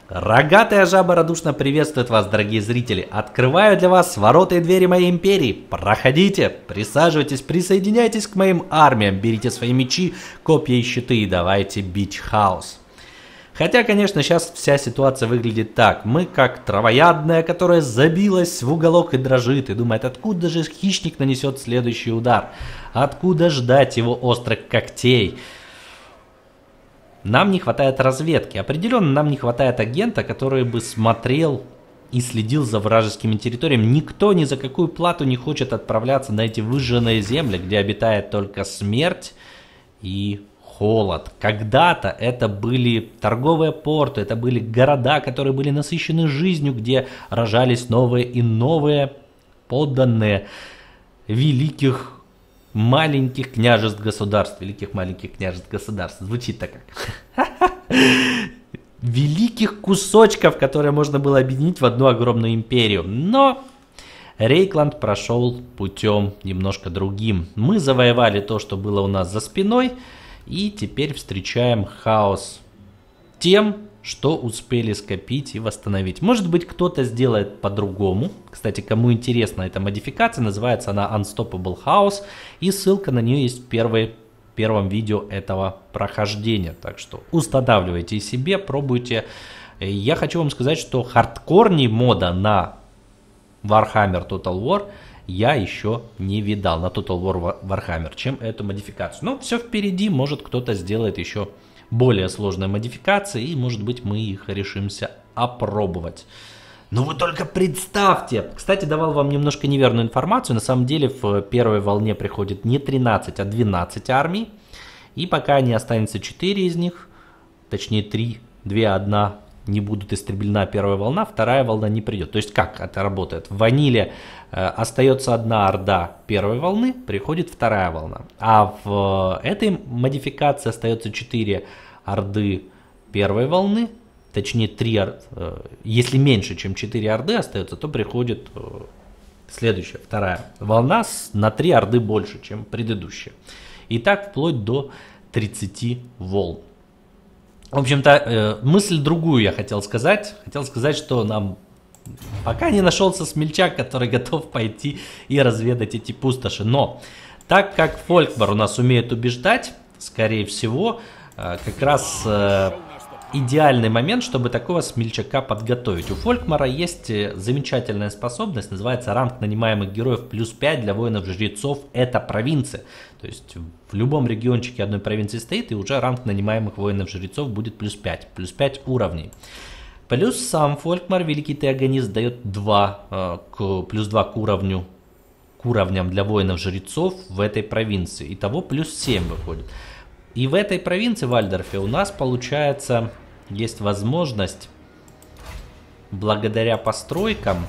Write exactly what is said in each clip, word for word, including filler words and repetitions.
Рогатая жаба радушно приветствует вас, дорогие зрители. Открываю для вас ворота и двери моей империи. Проходите, присаживайтесь, присоединяйтесь к моим армиям. Берите свои мечи, копья и щиты и давайте бить хаос. Хотя, конечно, сейчас вся ситуация выглядит так. Мы как травоядная, которая забилась в уголок и дрожит, и думает, откуда же хищник нанесет следующий удар. Откуда ждать его острых когтей. Нам не хватает разведки. Определенно нам не хватает агента, который бы смотрел и следил за вражескими территориями. Никто ни за какую плату не хочет отправляться на эти выжженные земли, где обитает только смерть и холод. Когда-то это были торговые порты, это были города, которые были насыщены жизнью, где рожались новые и новые подданные великих маленьких княжеств государств. Великих маленьких княжеств государств. Звучит так как. Великих кусочков, которые можно было объединить в одну огромную империю. Но Рейкланд прошел путем немножко другим. Мы завоевали то, что было у нас за спиной. И теперь встречаем хаос тем, что успели скопить и восстановить. Может быть, кто-то сделает по-другому. Кстати, кому интересна эта модификация, называется она Unstoppable House. И ссылка на нее есть в первой, первом видео этого прохождения. Так что устанавливайте себе, пробуйте. Я хочу вам сказать, что хардкорней мода на Warhammer Total War я еще не видал, на Total War Warhammer, чем эту модификацию. Но все впереди, может кто-то сделает еще более сложные модификации, и может быть мы их решимся опробовать. Но вы только представьте! Кстати, давал вам немножко неверную информацию. На самом деле в первой волне приходит не тринадцать, а двенадцать армий. И пока не останется четыре из них, точнее три, две, одна, не будут истреблена первая волна, вторая волна не придет. То есть как это работает? В ваниле э, остается одна орда первой волны, приходит вторая волна. А в э, этой модификации остается четыре орды первой волны, точнее три, э, если меньше, чем четыре орды остается, то приходит э, следующая, вторая волна с, на три орды больше, чем предыдущая. И так вплоть до тридцати волн. В общем-то, мысль другую я хотел сказать. Хотел сказать, что нам пока не нашелся смельчак, который готов пойти и разведать эти пустоши. Но так как Фолькмар у нас умеет убеждать, скорее всего, как раз идеальный момент, чтобы такого смельчака подготовить. У Фолькмара есть замечательная способность, называется ранг нанимаемых героев плюс пять для воинов-жрецов. Это провинция. То есть в любом региончике одной провинции стоит, и уже ранг нанимаемых воинов-жрецов будет плюс пять. Плюс пять уровней. Плюс сам Фолькмар, великий теогонист, дает два, к, плюс два к уровню, к уровням для воинов-жрецов в этой провинции. Итого плюс семь выходит. И в этой провинции, в Альдорфе, у нас получается, есть возможность, благодаря постройкам,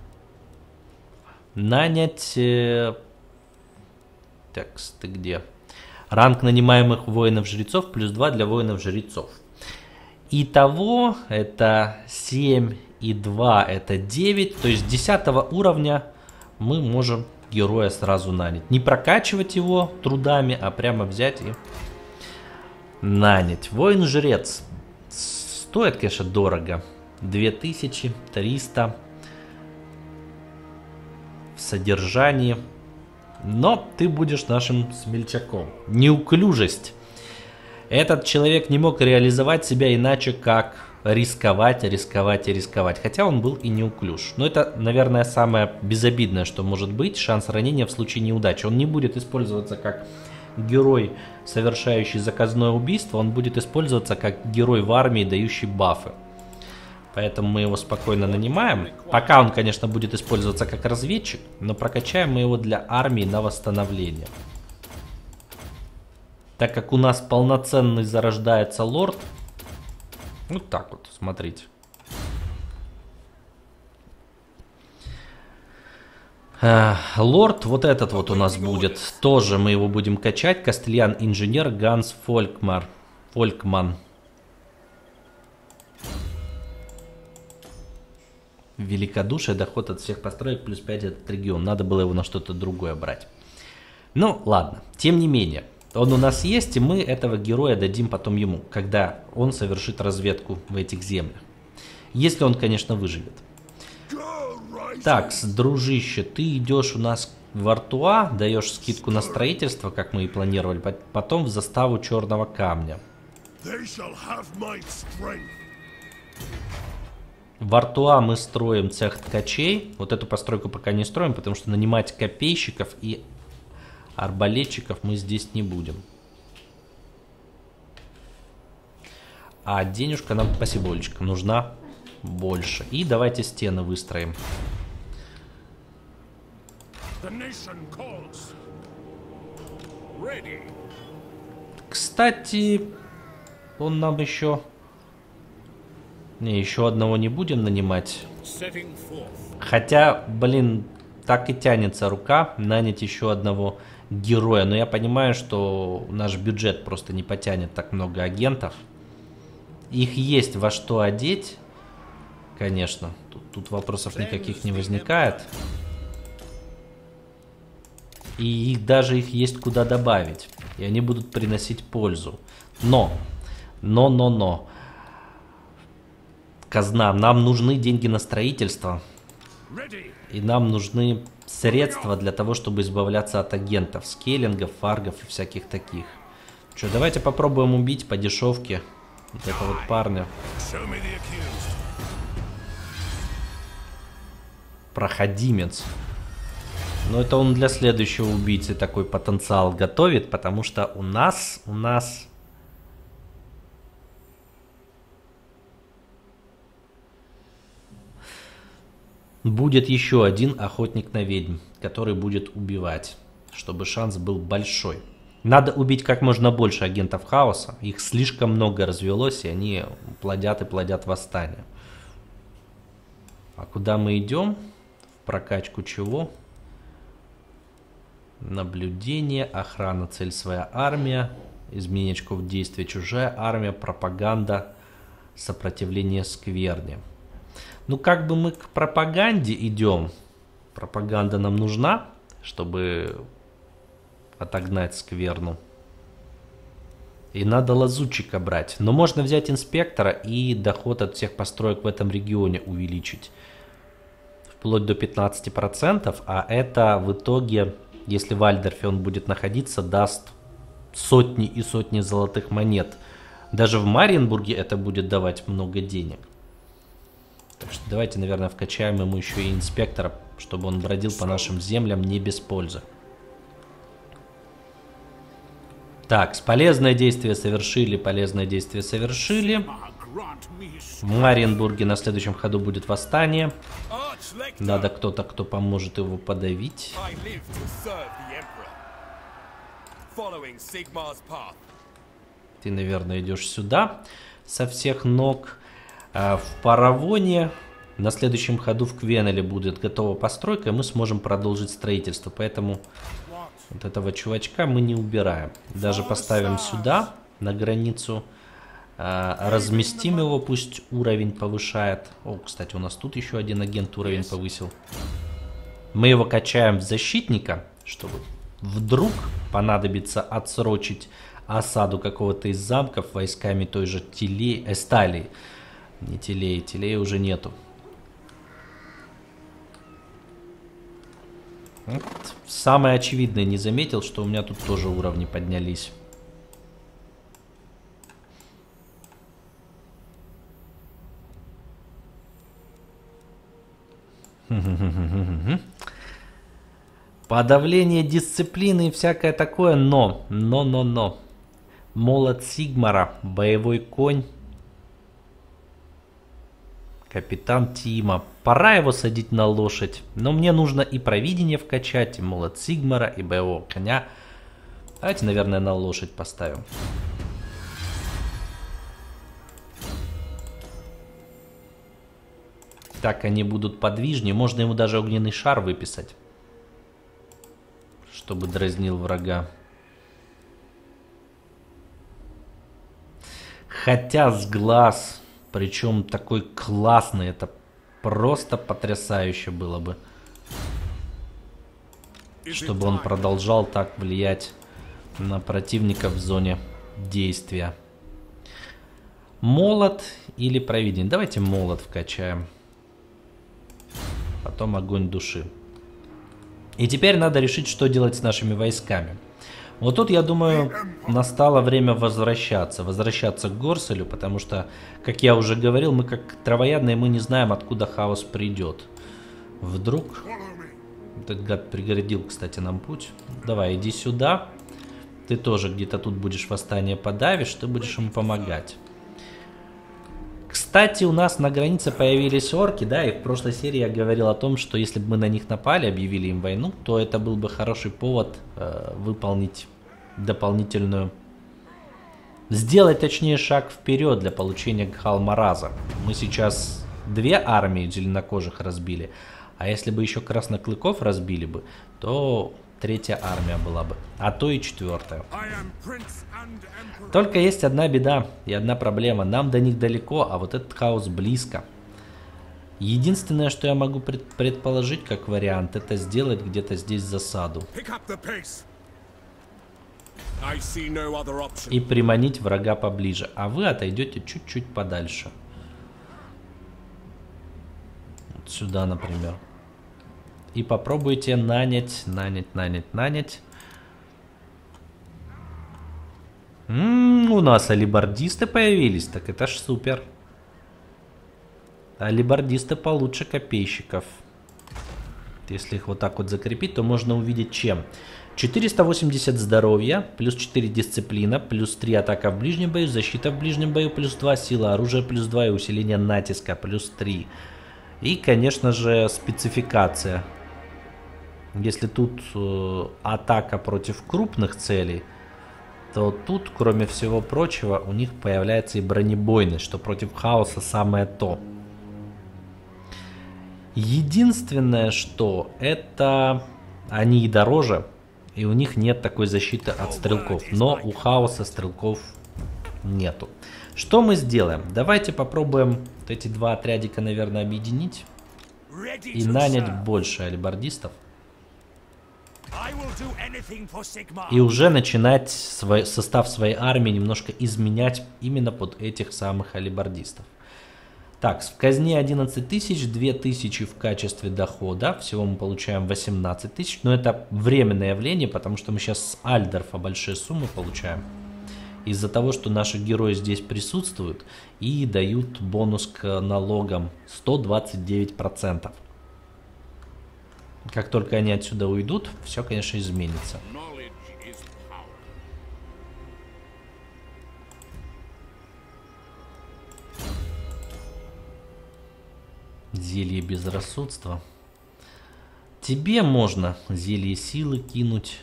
нанять... Э, так, ты где? Ранг нанимаемых воинов-жрецов плюс два для воинов-жрецов. Итого это семь и два, это девять. То есть с десятого уровня мы можем героя сразу нанять. Не прокачивать его трудами, а прямо взять и... нанять. Воин-жрец. Стоит, конечно, дорого. две тысячи триста в содержании. Но ты будешь нашим смельчаком. Неуклюжесть. Этот человек не мог реализовать себя иначе, как рисковать, рисковать и рисковать. Хотя он был и неуклюж. Но это, наверное, самое безобидное, что может быть. Шанс ранения в случае неудачи. Он не будет использоваться как... герой, совершающий заказное убийство, он будет использоваться как герой в армии, дающий бафы. Поэтому мы его спокойно нанимаем. Пока он, конечно, будет использоваться как разведчик, но прокачаем мы его для армии на восстановление. Так как у нас полноценный зарождается лорд. Вот так вот, смотрите. Лорд, вот этот вот у нас будет. Тоже мы его будем качать. Кастельян-инженер Ганс Фолькмар. Фолькман. Великодушие, доход от всех построек, плюс пять этот регион. Надо было его на что-то другое брать. Ну, ладно. Тем не менее. Он у нас есть, и мы этого героя дадим потом ему, когда он совершит разведку в этих землях. Если он, конечно, выживет. Так, дружище, ты идешь у нас в Артуа, даешь скидку на строительство, как мы и планировали, потом в заставу Черного Камня. В Артуа мы строим цех ткачей. Вот эту постройку пока не строим, потому что нанимать копейщиков и арбалетчиков мы здесь не будем. А денежка нам, спасиболечка, нужна больше. И давайте стены выстроим. Кстати, он нам еще... Не, еще одного не будем нанимать. Хотя, блин, так и тянется рука нанять еще одного героя. Но я понимаю, что наш бюджет просто не потянет так много агентов. Их есть во что одеть, конечно. Тут, тут вопросов никаких не возникает. И их, даже их есть куда добавить. И они будут приносить пользу. Но, но, но, но. Казна, нам нужны деньги на строительство. И нам нужны средства для того, чтобы избавляться от агентов. Скеллингов, фаргов и всяких таких. Что, давайте попробуем убить по дешевке вот этого вот парня. Проходимец. Но это он для следующего убийцы такой потенциал готовит, потому что у нас, у нас... Будет еще один охотник на ведьм, который будет убивать, чтобы шанс был большой. Надо убить как можно больше агентов хаоса. Их слишком много развелось, и они плодят и плодят восстание. А куда мы идем? В прокачку чего? Наблюдение, охрана, цель своя армия, изменение очков действия чужая армия, пропаганда, сопротивление скверне. Ну, как бы мы к пропаганде идем. Пропаганда нам нужна, чтобы отогнать скверну. И надо лазутчика брать. Но можно взять инспектора и доход от всех построек в этом регионе увеличить. Вплоть до пятнадцати процентов. А это в итоге, если в Альдорфе он будет находиться, даст сотни и сотни золотых монет. Даже в Мариенбурге это будет давать много денег. Так что давайте, наверное, вкачаем ему еще и инспектора, чтобы он бродил по нашим землям не без пользы. Так, полезное действие совершили, полезное действие совершили. В Мариенбурге на следующем ходу будет восстание. Надо кто-то, кто поможет его подавить. Ты, наверное, идешь сюда со всех ног. В Паравоне на следующем ходу в Квенеле будет готова постройка, и мы сможем продолжить строительство. Поэтому вот этого чувачка мы не убираем. Даже поставим сюда, на границу. Разместим его, пусть уровень повышает. О, кстати, у нас тут еще один агент уровень повысил. Мы его качаем в защитника, чтобы вдруг понадобится отсрочить осаду какого-то из замков войсками той же Теле... Эсталии. Не Телеи, Телеи уже нету. Вот. Самое очевидное не заметил, что у меня тут тоже уровни поднялись. Подавление дисциплины и всякое такое, но, но, но, но. Молот Сигмара, боевой конь. Капитан Тима. Пора его садить на лошадь. Но мне нужно и провидение вкачать, и молот Сигмара, и боевого коня. Давайте, наверное, на лошадь поставим. Так они будут подвижнее. Можно ему даже огненный шар выписать, чтобы дразнил врага. Хотя с глаз... Причем такой классный, это просто потрясающе было бы. Чтобы он продолжал так влиять на противника в зоне действия. Молот или провидение? Давайте молот вкачаем. Потом огонь души. И теперь надо решить, что делать с нашими войсками. Вот тут, я думаю, настало время возвращаться. Возвращаться к Горселю, потому что, как я уже говорил, мы как травоядные, мы не знаем, откуда хаос придет. Вдруг... Этот гад преградил, кстати, нам путь. Давай, иди сюда. Ты тоже где-то тут будешь восстание подавишь, ты будешь ему помогать. Кстати, у нас на границе появились орки, да, и в прошлой серии я говорил о том, что если бы мы на них напали, объявили им войну, то это был бы хороший повод э, выполнить дополнительную... Сделать, точнее, шаг вперед для получения Гхал-Мараза. Мы сейчас две армии зеленокожих разбили, а если бы еще красноклыков разбили бы, то третья армия была бы, а то и четвертая. Только есть одна беда и одна проблема. Нам до них далеко, а вот этот хаос близко. Единственное, что я могу пред предположить как вариант, это сделать где-то здесь засаду. И приманить врага поближе. А вы отойдете чуть-чуть подальше. Вот сюда, например. И попробуйте нанять, нанять, нанять, нанять. М-м, у нас алибардисты появились, так это ж супер. Алибардисты получше копейщиков. Если их вот так вот закрепить, то можно увидеть чем. четыреста восемьдесят здоровья, плюс четыре дисциплина, плюс три атака в ближнем бою, защита в ближнем бою, плюс два сила оружия, плюс два и усиление натиска, плюс три. И, конечно же, спецификация. Если тут э, атака против крупных целей, то тут, кроме всего прочего, у них появляется и бронебойность, что против хаоса самое то. Единственное, что это они и дороже, и у них нет такой защиты от стрелков. Но у хаоса стрелков нету. Что мы сделаем? Давайте попробуем вот эти два отрядика, наверное, объединить и нанять больше алибардистов. И уже начинать свой, состав своей армии немножко изменять именно под этих самых алибардистов. Так, в казне одиннадцать тысяч, две тысячи в качестве дохода. Всего мы получаем восемнадцать тысяч. Но это временное явление, потому что мы сейчас с Альдорфа большие суммы получаем. Из-за того, что наши герои здесь присутствуют и дают бонус к налогам сто двадцать девять процентов. Как только они отсюда уйдут, все, конечно, изменится. Зелье безрассудства. Тебе можно зелье силы кинуть.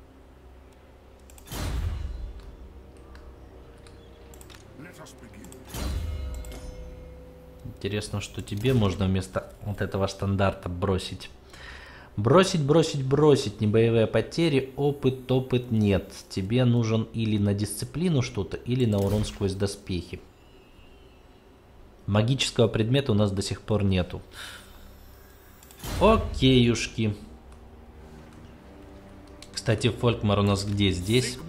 Интересно, что тебе можно вместо вот этого стандарта бросить. Бросить, бросить, бросить. Небоевые потери, опыт, опыт нет. Тебе нужен или на дисциплину что-то, или на урон сквозь доспехи. Магического предмета у нас до сих пор нету. Окейушки. Кстати, Фолькмар у нас где? Здесь.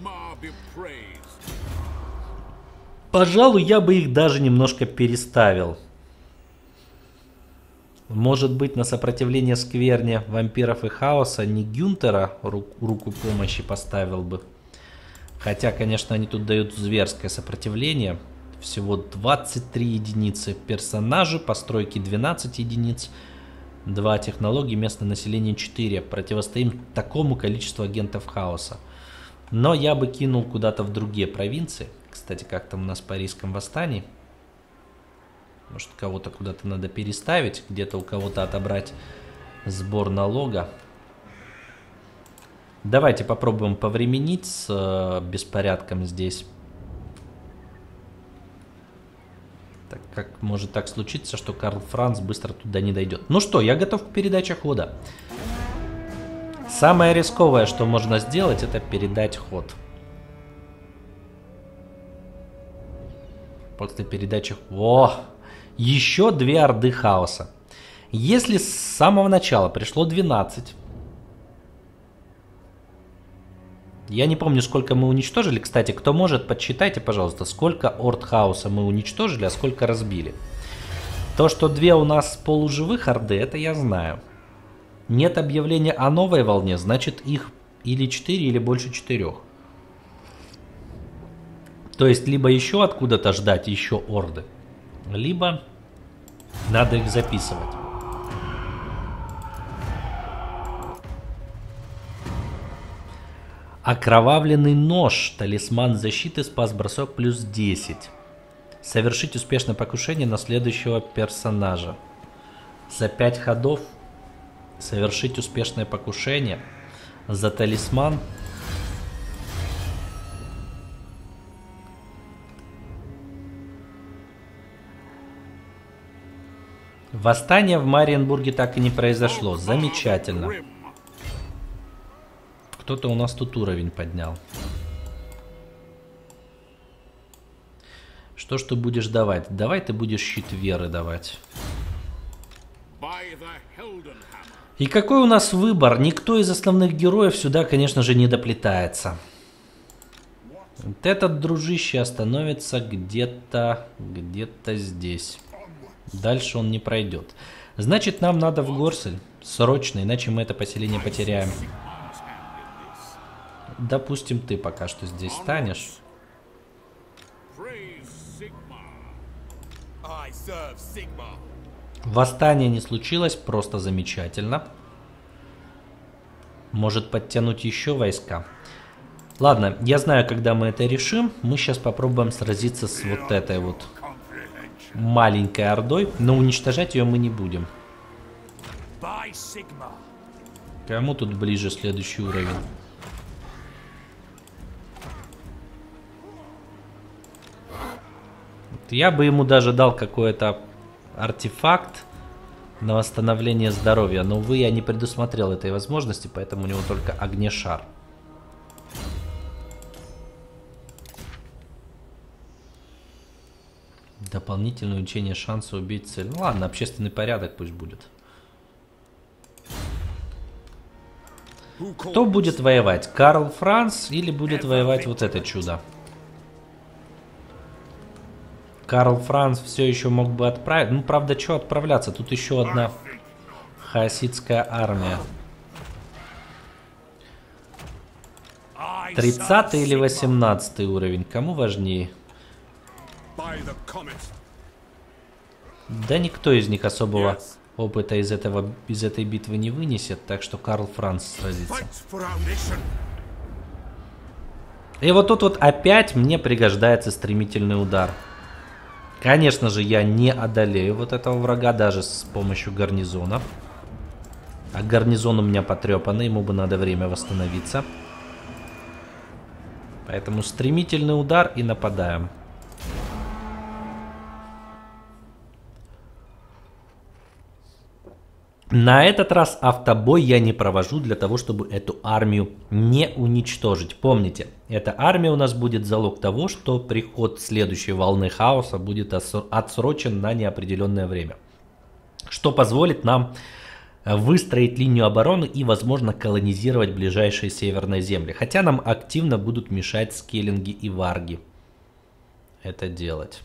Пожалуй, я бы их даже немножко переставил. Может быть, на сопротивление скверне вампиров и хаоса не Гюнтера ру руку помощи поставил бы. Хотя, конечно, они тут дают зверское сопротивление. Всего двадцать три единицы персонажи, постройки двенадцать единиц, два технологии, местное население четыре. Противостоим такому количеству агентов хаоса. Но я бы кинул куда-то в другие провинции. Кстати, как там у нас по Парийском восстании? Может, кого-то куда-то надо переставить, где-то у кого-то отобрать сбор налога. Давайте попробуем повременить с э, беспорядком здесь. Так как может так случиться, что Карл Франц быстро туда не дойдет. Ну что, я готов к передаче хода. Самое рисковое, что можно сделать, это передать ход. После передачи... О! Еще две орды хаоса. Если с самого начала пришло двенадцать, Я не помню, сколько мы уничтожили. Кстати, кто может, подсчитайте, пожалуйста, сколько орд хаоса мы уничтожили, а сколько разбили. То, что две у нас полуживых орды, это я знаю. Нет объявления о новой волне, значит их или четыре, или больше четырех. То есть, либо еще откуда-то ждать еще орды, либо надо их записывать. Окровавленный нож. Талисман защиты. Спас бросок плюс десять. Совершить успешное покушение на следующего персонажа. За пять ходов совершить успешное покушение. За талисман. Восстание в Мариенбурге так и не произошло. Замечательно. Кто-то у нас тут уровень поднял. Что ж ты будешь давать? Давай ты будешь щит веры давать. И какой у нас выбор? Никто из основных героев сюда, конечно же, не доплетается. Вот этот дружище остановится где-то, где-то здесь. Дальше он не пройдет. Значит, нам надо в Горсель. Срочно, иначе мы это поселение потеряем. Допустим, ты пока что здесь станешь. Восстание не случилось, просто замечательно. Может подтянуть еще войска. Ладно, я знаю, когда мы это решим. Мы сейчас попробуем сразиться с вот этой вот маленькой ордой, но уничтожать ее мы не будем. Кому тут ближе следующий уровень? Я бы ему даже дал какой-то артефакт на восстановление здоровья, но, увы, я не предусмотрел этой возможности, поэтому у него только огнешар. Дополнительное учение шанса убить цель. Ну ладно, общественный порядок пусть будет. Кто будет воевать? Карл Франц или будет воевать вот это чудо? Карл Франц все еще мог бы отправить. Ну, правда, что отправляться? Тут еще одна хаоситская армия. тридцатый или восемнадцатый уровень? Кому важнее? Да никто из них особого опыта из, этого, из этой битвы не вынесет, так что Карл Франц сразится. И вот тут вот опять мне пригождается стремительный удар. Конечно же, я не одолею вот этого врага даже с помощью гарнизона. А гарнизон у меня потрепанный, ему бы надо время восстановиться. Поэтому стремительный удар и нападаем. На этот раз автобой я не провожу для того, чтобы эту армию не уничтожить. Помните, эта армия у нас будет залог того, что приход следующей волны хаоса будет отсрочен на неопределенное время. Что позволит нам выстроить линию обороны и, возможно, колонизировать ближайшие северные земли. Хотя нам активно будут мешать скеллинги и варги это делать.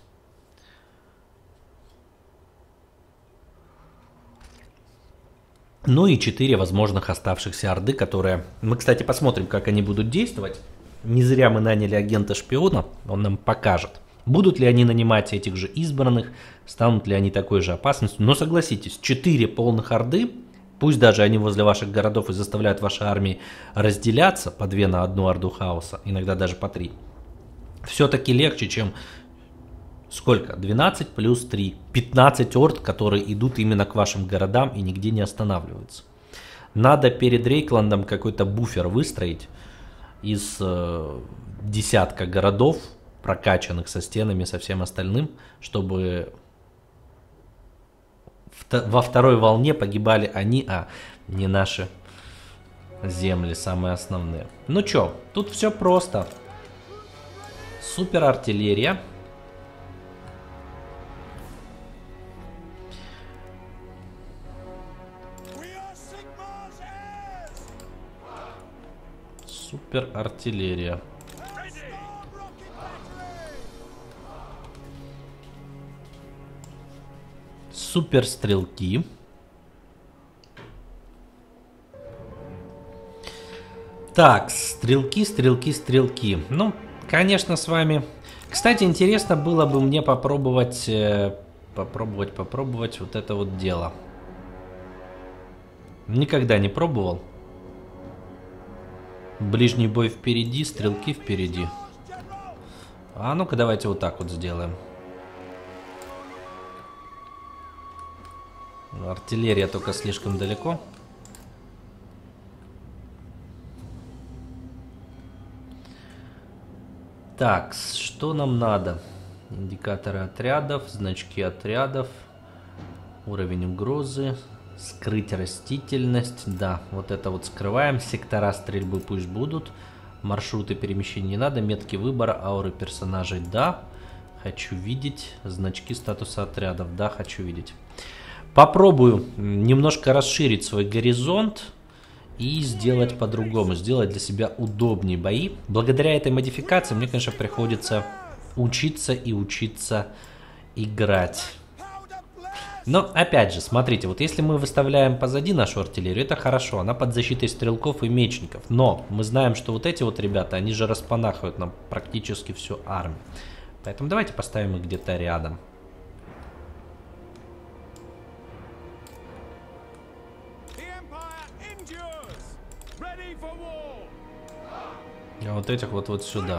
Ну и четыре возможных оставшихся орды, которые... Мы, кстати, посмотрим, как они будут действовать. Не зря мы наняли агента-шпиона, он нам покажет. Будут ли они нанимать этих же избранных, станут ли они такой же опасностью. Но согласитесь, четыре полных орды, пусть даже они возле ваших городов и заставляют ваши армии разделяться по две на одну орду хаоса, иногда даже по три. Все-таки легче, чем... Сколько? двенадцать плюс три. пятнадцать орд, которые идут именно к вашим городам и нигде не останавливаются. Надо перед Рейкландом какой-то буфер выстроить из э, десятка городов, прокачанных со стенами, со всем остальным, чтобы в, во второй волне погибали они, а не наши земли, самые основные. Ну чё, тут все просто. Супер артиллерия. Супер артиллерия. Супер стрелки. Так, стрелки, стрелки, стрелки. Ну, конечно, с вами... Кстати, интересно было бы мне попробовать... Э, попробовать, попробовать вот это вот дело. Никогда не пробовал. Ближний бой впереди, стрелки впереди. А ну-ка, давайте вот так вот сделаем. Артиллерия только слишком далеко. Так, что нам надо? Индикаторы отрядов, значки отрядов, уровень угрозы, скрыть растительность. Да, вот это вот скрываем. Сектора стрельбы пусть будут. Маршруты перемещения не надо. Метки выбора, ауры персонажей. Да, хочу видеть. Значки статуса отрядов. Да, хочу видеть. Попробую немножко расширить свой горизонт. И сделать по-другому, сделать для себя удобнее бои. Благодаря этой модификации мне, конечно, приходится учиться и учиться играть. Но, опять же, смотрите, вот если мы выставляем позади нашу артиллерию, это хорошо, она под защитой стрелков и мечников. Но мы знаем, что вот эти вот ребята, они же распанахивают нам практически всю армию. Поэтому давайте поставим их где-то рядом. А вот этих вот вот сюда.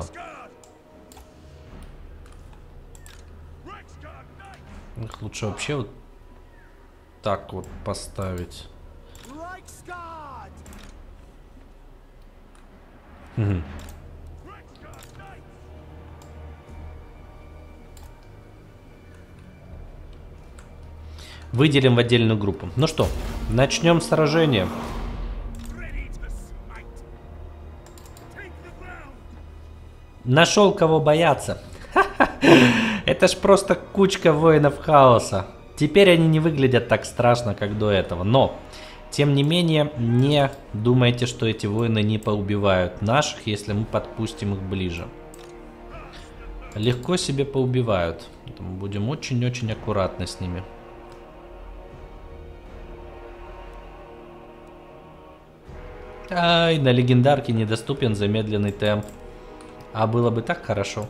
Их лучше вообще вот так вот поставить. Угу. Выделим в отдельную группу. Ну что, начнем сражение. Нашел кого бояться. Это ж просто кучка воинов хаоса. Теперь они не выглядят так страшно, как до этого. Но, тем не менее, не думайте, что эти воины не поубивают наших, если мы подпустим их ближе. Легко себе поубивают. Поэтому будем очень-очень аккуратны с ними. Ай, на легендарке недоступен замедленный темп. А было бы так хорошо.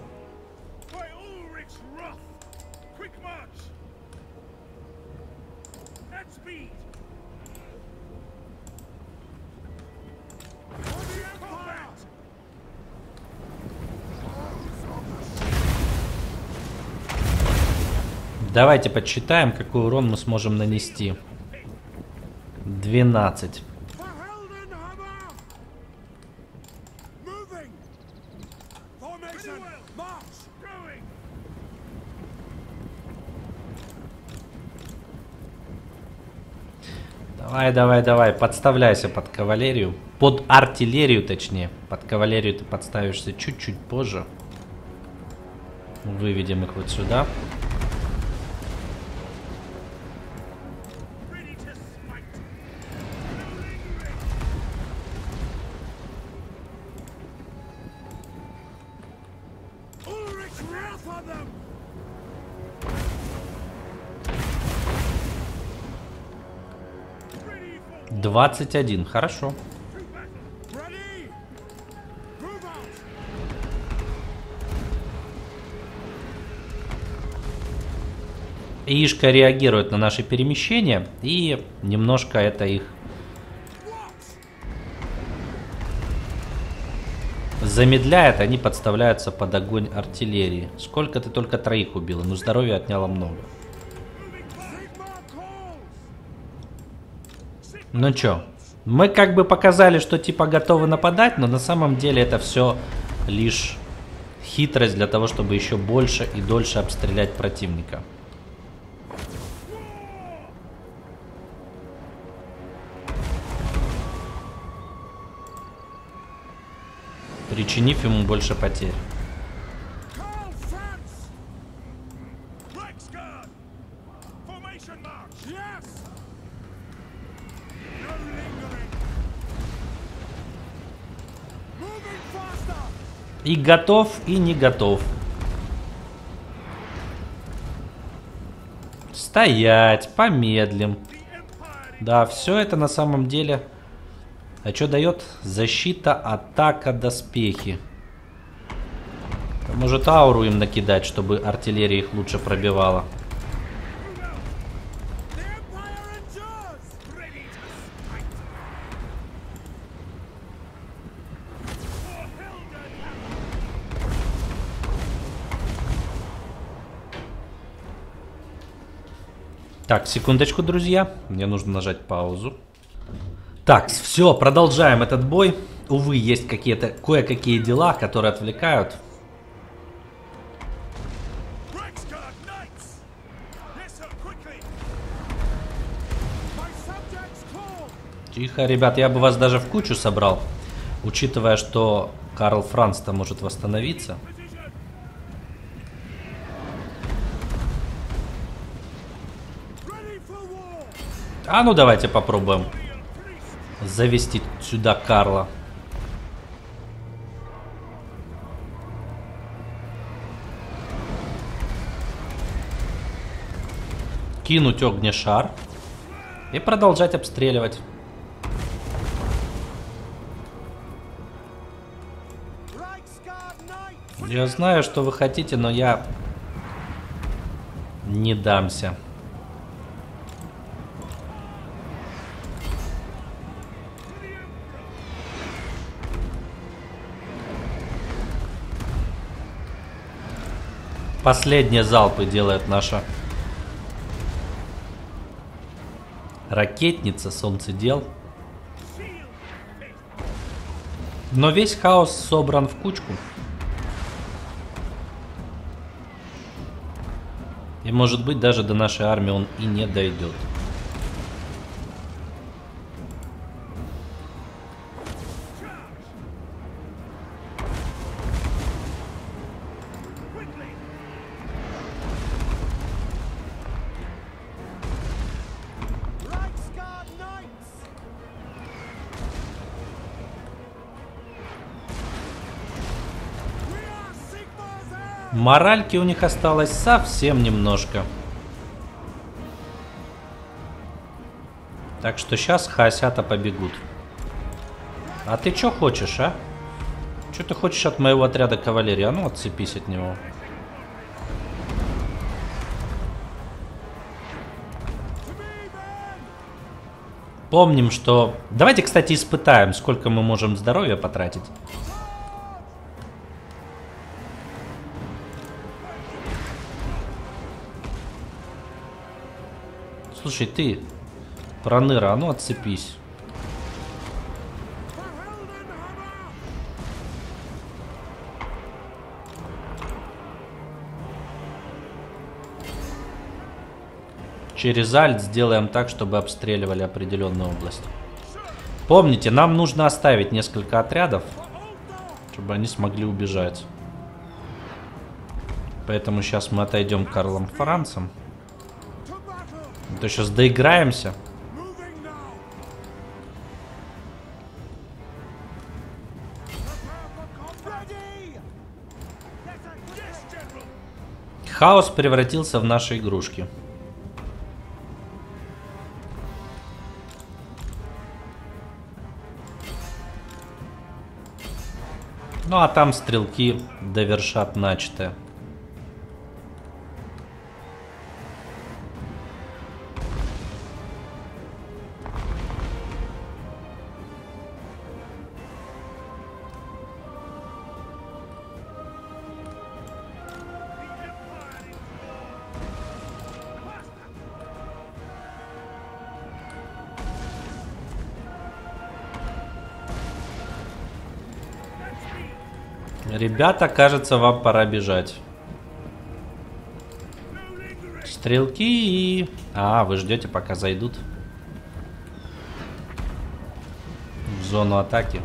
Давайте подсчитаем, какой урон мы сможем нанести. двенадцать. Давай, давай, давай, подставляйся под кавалерию. Под артиллерию, точнее. Под кавалерию ты подставишься чуть-чуть позже. Выведем их вот сюда. двадцать один, хорошо. Ишка реагирует на наши перемещения, и немножко это их замедляет, они подставляются под огонь артиллерии. Сколько ты только троих убила, но здоровья отняло много. Ну чё, мы как бы показали, что типа готовы нападать, но на самом деле это все лишь хитрость для того, чтобы еще больше и дольше обстрелять противника. Причинив ему больше потерь. И готов, и не готов. Стоять, помедлим. Да, все это на самом деле... А что дает? Защита, атака, доспехи. Может, ауру им накидать, чтобы артиллерия их лучше пробивала. Так, секундочку, друзья. Мне нужно нажать паузу. Так, все, продолжаем этот бой. Увы, есть какие-то кое-какие дела, которые отвлекают. Тихо, ребят, я бы вас даже в кучу собрал, учитывая, что Карл Франц-то может восстановиться. А ну давайте попробуем завести сюда Карла. Кинуть огнешар и продолжать обстреливать. Я знаю, что вы хотите, но я не дамся. Последние залпы делает наша ракетница, солнцедел. Но весь хаос собран в кучку. И может быть даже до нашей армии он и не дойдет. Моральки у них осталось совсем немножко. Так что сейчас хаосята побегут. А ты что хочешь, а? Что ты хочешь от моего отряда кавалерии? А ну отцепись от него. Помним, что... Давайте, кстати, испытаем, сколько мы можем здоровья потратить. Слушай, ты, проныра, а ну отцепись. Через альт сделаем так, чтобы обстреливали определенную область. Помните, нам нужно оставить несколько отрядов, чтобы они смогли убежать. Поэтому сейчас мы отойдем к Карлом Францам. А то сейчас доиграемся. Хаос превратился в наши игрушки. Ну а там стрелки довершат начатое. Ребята, кажется, вам пора бежать. Стрелки. А, вы ждете, пока зайдут в зону атаки.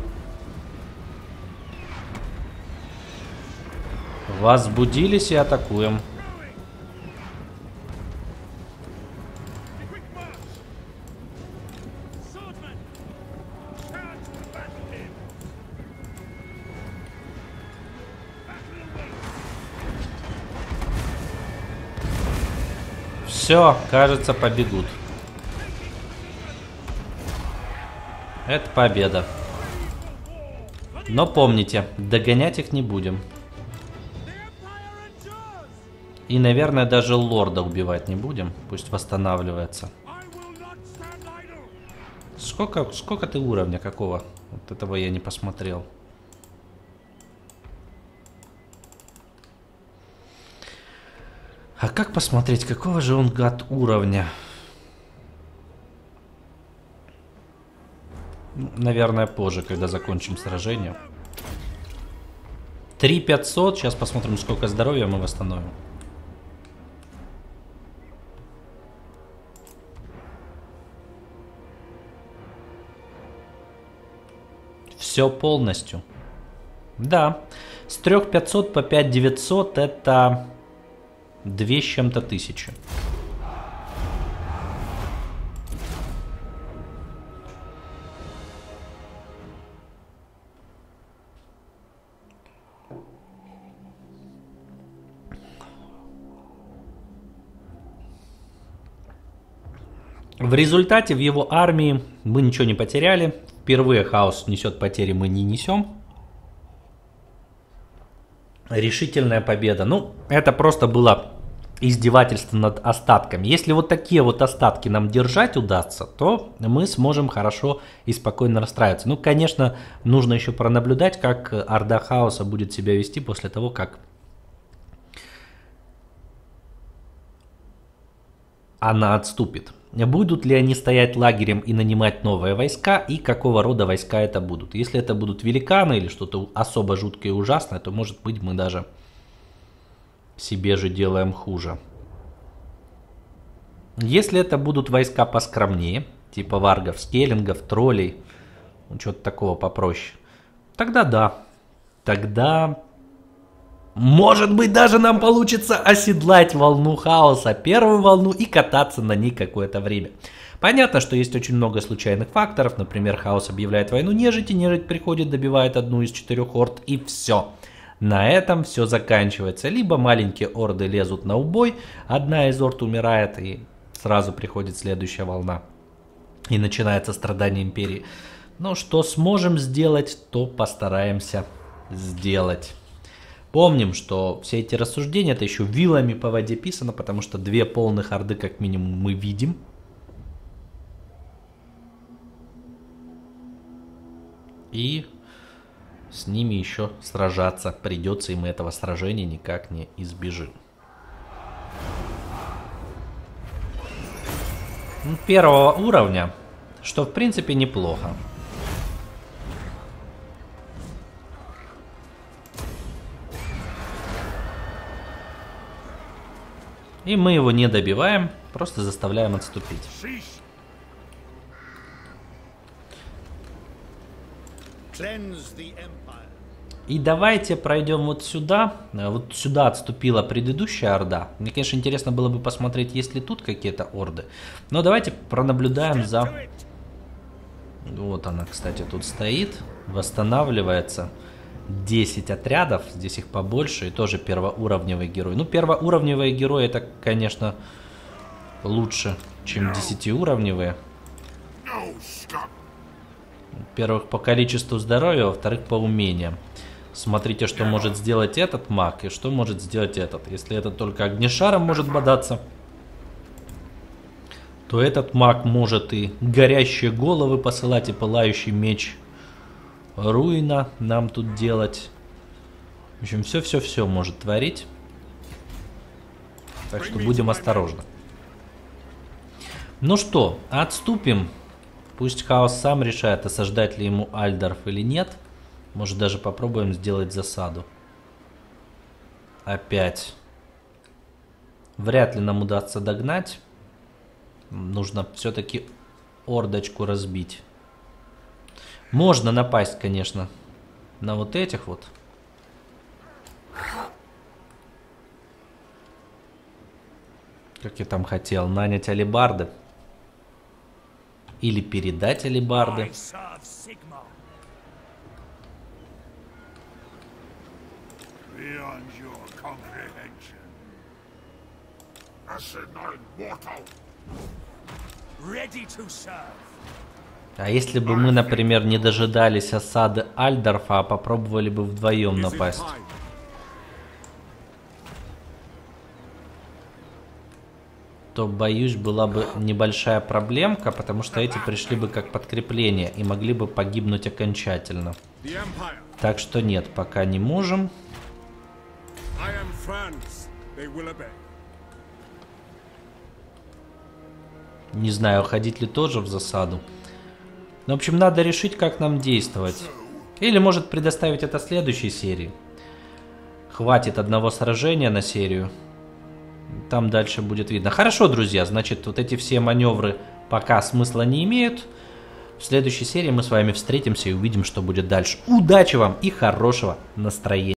Возбудились и атакуем. Все, кажется, побегут. Это победа. Но помните, догонять их не будем. И, наверное, даже лорда убивать не будем. Пусть восстанавливается. Сколько, сколько ты уровня какого? Вот этого я не посмотрел. А как посмотреть, какого же он гад уровня? Наверное, позже, когда закончим сражение. три пятьсот. Сейчас посмотрим, сколько здоровья мы восстановим. Все полностью. Да. С трёх тысяч пятисот по пять тысяч девятьсот это две с чем-то тысячи. В результате в его армии мы ничего не потеряли. Впервые хаос несет потери, мы не несем. Решительная победа. Ну, это просто было издевательство над остатками. Если вот такие вот остатки нам держать удастся, то мы сможем хорошо и спокойно расстраиваться. Ну, конечно, нужно еще пронаблюдать, как Орда Хаоса будет себя вести после того, как она отступит. Будут ли они стоять лагерем и нанимать новые войска, и какого рода войска это будут. Если это будут великаны или что-то особо жуткое и ужасное, то, может быть, мы даже себе же делаем хуже. Если это будут войска поскромнее, типа варгов, скеллингов, троллей, ну, что-то такого попроще, тогда да. Тогда, может быть, даже нам получится оседлать волну хаоса, первую волну, и кататься на ней какое-то время. Понятно, что есть очень много случайных факторов. Например, хаос объявляет войну нежити, нежить приходит, добивает одну из четырех орд, и все. На этом все заканчивается. Либо маленькие орды лезут на убой, одна из орд умирает, и сразу приходит следующая волна. И начинается страдание империи. Но что сможем сделать, то постараемся сделать. Помним, что все эти рассуждения, это еще вилами по воде писано, потому что две полных орды как минимум мы видим. И с ними еще сражаться придется, и мы этого сражения никак не избежим. Первого уровня, что в принципе неплохо. И мы его не добиваем, просто заставляем отступить. И давайте пройдем вот сюда. Вот сюда отступила предыдущая орда. Мне, конечно, интересно было бы посмотреть, есть ли тут какие-то орды. Но давайте пронаблюдаем за... Вот она, кстати, тут стоит. Восстанавливается. десять отрядов, здесь их побольше, и тоже первоуровневый герой. Ну, первоуровневые герои, это, конечно, лучше, чем десятиуровневые. Во-первых, по количеству здоровья, во-вторых, по умениям. Смотрите, что может сделать этот маг, и что может сделать этот. Если этот только огнешаром может бодаться, то этот маг может и горящие головы посылать, и пылающий меч руина нам тут делать. В общем, все-все-все может творить. Так что будем осторожны. Ну что, отступим. Пусть хаос сам решает, осаждать ли ему Альдаров или нет. Может, даже попробуем сделать засаду. Опять. Вряд ли нам удастся догнать. Нужно все-таки ордочку разбить. Можно напасть, конечно, на вот этих вот. Как я там хотел, нанять алебарды. Или передать алебарды. А если бы мы, например, не дожидались осады Альдорфа, а попробовали бы вдвоем напасть? То, боюсь, была бы небольшая проблемка, потому что эти пришли бы как подкрепление и могли бы погибнуть окончательно. Так что нет, пока не можем. Не знаю, ходить ли тоже в засаду. Но, в общем, надо решить, как нам действовать. Или, может, предоставить это следующей серии. Хватит одного сражения на серию. Там дальше будет видно. Хорошо, друзья, значит, вот эти все маневры пока смысла не имеют. В следующей серии мы с вами встретимся и увидим, что будет дальше. Удачи вам и хорошего настроения.